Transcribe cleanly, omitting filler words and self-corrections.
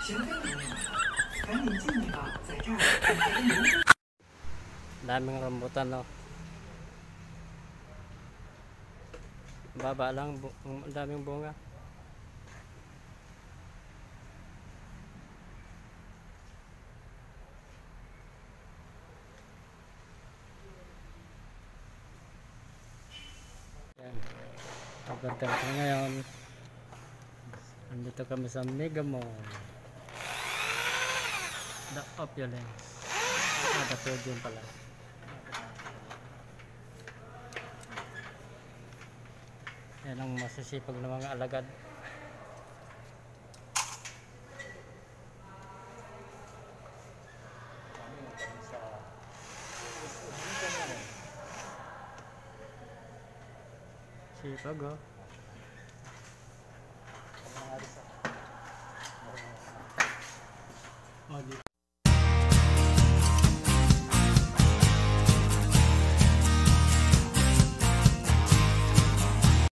Daming rambutan, no. Baba lang, daming bunga. Yan. Pagkatapos ko ngayon, andito kami sa Mega Mall. The Opulence. The Podium pala. Yan ang masisipag na mga alagad. Sipag, oh.